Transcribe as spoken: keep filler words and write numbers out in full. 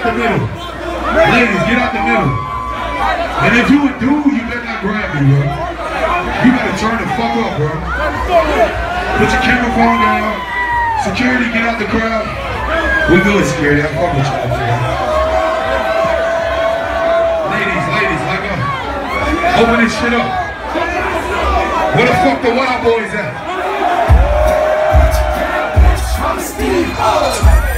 the middle. Ladies, get out the middle. And if you a dude, you better not grab me, bro. You better turn the fuck up, bro. Put your camera phone down. Security, get out the crowd. We good, security. I'm fucking with you. Ladies, ladies, like up. Open this shit up. Where the fuck the wild boys at?